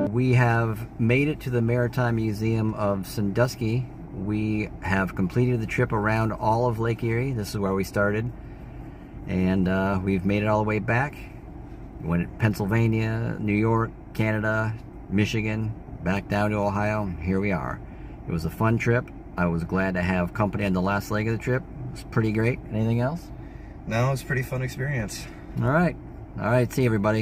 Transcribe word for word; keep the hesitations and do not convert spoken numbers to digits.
We have made it to the Maritime Museum of Sandusky. We have completed the trip around all of Lake Erie. This is where we started. And uh, we've made it all the way back. We went to Pennsylvania, New York, Canada, Michigan, back down to Ohio. Here we are. It was a fun trip. I was glad to have company on the last leg of the trip. It was pretty great. Anything else? No, it was a pretty fun experience. All right. All right. See you, everybody.